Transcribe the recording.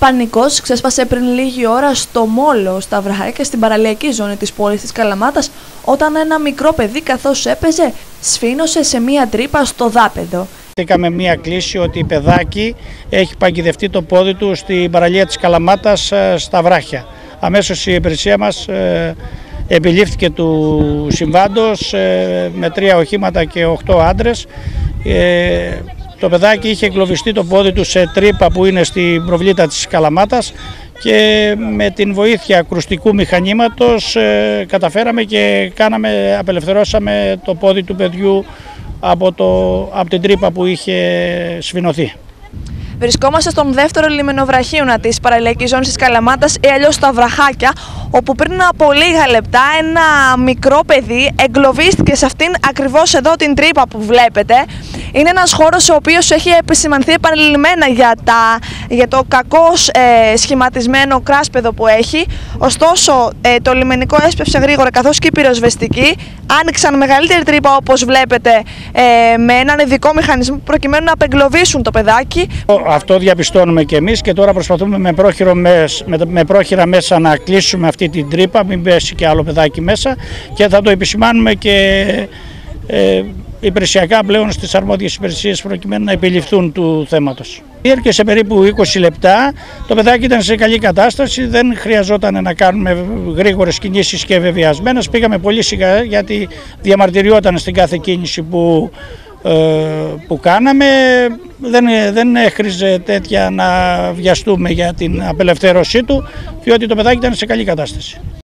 Πανικός ξέσπασε πριν λίγη ώρα στο Μόλο, στα Βραχάκια, στην παραλιακή ζώνη της πόλης της Καλαμάτας, όταν ένα μικρό παιδί, καθώς έπαιζε, σφήνωσε σε μία τρύπα στο δάπεδο. Είχαμε μία κλήση ότι η παιδάκι έχει παγιδευτεί το πόδι του στην παραλία της Καλαμάτας στα Βράχια. Αμέσως η υπηρεσία μας επιλήφθηκε του συμβάντος με 3 οχήματα και 8 άντρες. Το παιδάκι είχε εγκλωβιστεί το πόδι του σε τρύπα που είναι στην προβλήτα της Καλαμάτας και με την βοήθεια ακουστικού μηχανήματος καταφέραμε και απελευθερώσαμε το πόδι του παιδιού από την τρύπα που είχε σφινωθεί. Βρισκόμαστε στον δεύτερο λιμενοβραχίωνα της παραλιακής ζώνης της Καλαμάτας ή αλλιώς στα Βραχάκια, όπου πριν από λίγα λεπτά ένα μικρό παιδί εγκλωβίστηκε σε αυτήν ακριβώς εδώ την τρύπα που βλέπετε. Είναι ένας χώρος ο οποίος έχει επισημανθεί επανειλημμένα για το κακώς σχηματισμένο κράσπεδο που έχει. Ωστόσο το λιμενικό έσπευσε γρήγορα, καθώς και οι πυροσβεστικοί άνοιξαν μεγαλύτερη τρύπα, όπως βλέπετε, με έναν ειδικό μηχανισμό προκειμένου να απεγκλωβίσουν το παιδάκι. Αυτό διαπιστώνουμε και εμείς και τώρα προσπαθούμε με πρόχειρα μέσα να κλείσουμε αυτή την τρύπα, μην πέσει και άλλο παιδάκι μέσα, και θα το επισημάνουμε και υπηρεσιακά πλέον στις αρμόδιες υπηρεσίες προκειμένου να επιληφθούν του θέματος. Και σε περίπου 20 λεπτά το παιδάκι ήταν σε καλή κατάσταση, δεν χρειαζόταν να κάνουμε γρήγορες κινήσεις και βεβαιασμένες. Πήγαμε πολύ σιγά γιατί διαμαρτυριόταν στην κάθε κίνηση που κάναμε. Δεν έχριζε τέτοια να βιαστούμε για την απελευθέρωσή του, διότι το παιδάκι ήταν σε καλή κατάσταση.